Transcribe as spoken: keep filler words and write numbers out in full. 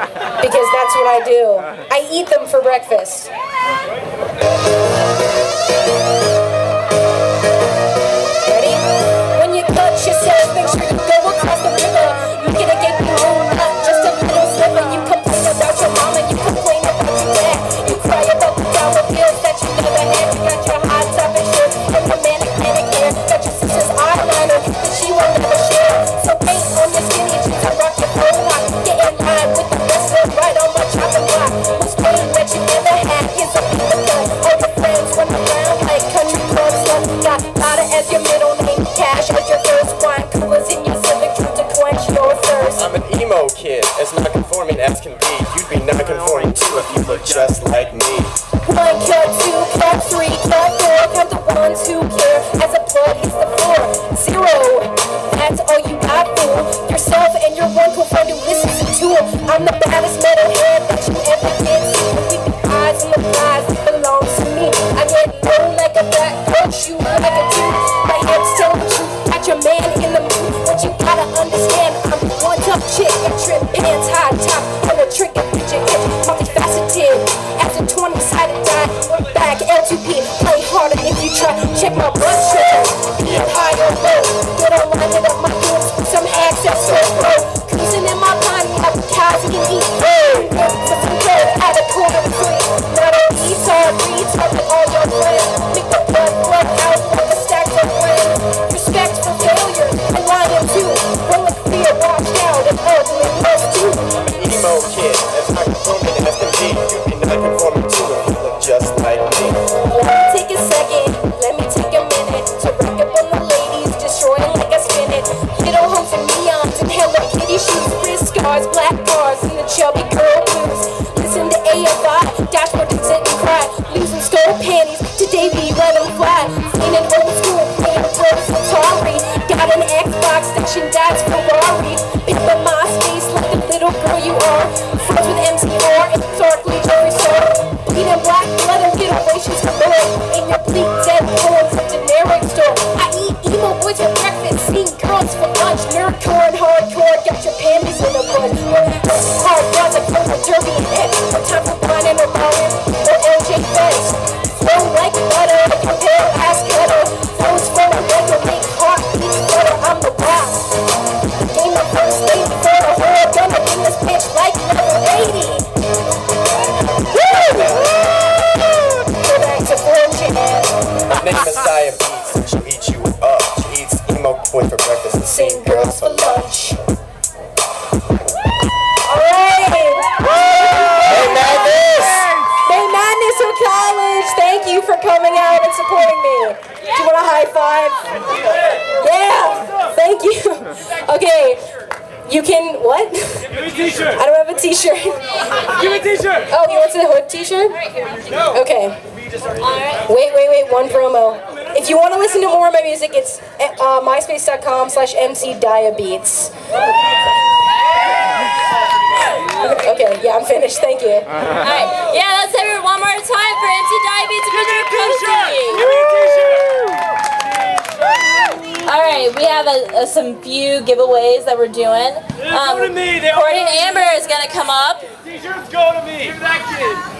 because that's what I do. I eat them for breakfast. Ready? When you cut yourself, make sure you go across the river. You're gonna get through, not just a little sliver. You complain about your mama, you complain about your dad. You cry about the dollar bills that you never had. You got your hot topic shirt and your manic manic hair. Got your sister's eyeliner that she will never share. So paint on your skinny jeans and rock your whole lot. Get in line with the rest of right on my chopping block. Who's pain that you never had? Here's a piece of gun. All your friends run around like country club stuff. Got Lotta as your middle name, Cash as your first, wine coolers in your civic truth to quench your thirst. I'm an emo kid, as non-conforming as can be. You'd be non-conforming too if you look just like me. One cut, two cut, three cut, four. Count the ones who care as a blood hits the floor. Zero, that's all you got, fool. Yourself and your one cool friend who listens to Tool. I'm the baddest metalhead that you ever did see. With the eyes and the thighs that belong to me. I get low like a black coat, shoot like a dude. My head's telling the truth, got your man in the mood. But you gotta understand, I'm one tough chick. I trip pants, high top, on a trick and picture it. Multifaceted, as a twenty-sided die. Back L two P, play harder if you try. Check my blood sugar, be it high or low. Get online, hit up my heels with some access so low. Cruising in my body, have cows you can eat. For some good, add a quarter free. Not a retard, retard with all your friends. Make the blood blood out like a stack of friends. Respect for failure, and lying too. Roll a fear, watch out, and ugly love too. I'm an emo kid, as non-conforming as can be. You'd be non-conforming too if you look just like me. Let me take a second, let me take a minute to rack up on the ladies, destroying like I spin it. Little homes and neons and Hello Kitty shoes, wrist scars, black cars, and the chubby girl blues. Listen to A F I, dashboard and sit and cry. Losing skull panties to Davey, let them fly. In an old school, playing Rose Atari. Got an Xbox station, dad's Ferrari. Pick up my space like the little girl you are. Friends with M C R and darkly Jerry Star. Bleeding black blood and generations galore. In your bleak dead bones, a generic store. I eat emo boys for breakfast, seeing girls for lunch. Nerdcore and hardcore, got your panties in a bunch. Hard guys like Coco Derby and Ed. No time for Brian and O'Brien or L J Fez. Flow like butter, your pale ass cutter. Flows from a regular, make heartbeats flutter. I'm the rock. Game of first lady for the whole gonna in this bitch like level eighty. Woo! Go back to fortune. My name is Diabetes, and she'll eat you up. She eats emo boys for breakfast and Same same girls for lunch. Alright! Hey, Madness! Hey, Madness of College! Thank you for coming out and supporting me. Do you want a high five? Yeah! Thank you. Okay, you can, what? Give me a t-shirt. I don't have a t-shirt. Give me a t-shirt. Oh, he wants a hood t-shirt? No. Okay. Wait, wait, wait, one promo. If you want to listen to more of my music, it's uh, myspace.com slash mcdiabeats. Okay, yeah, I'm finished. Thank you. Alright, yeah, let's have it one more time for M C Diabetes and Mister Cozy. Give me a t-shirt. Alright, we have a, a, some few giveaways that we're doing. They go to me. They all Courtney go to and me. Amber is going to come up. T-shirts go to me. Give that kid.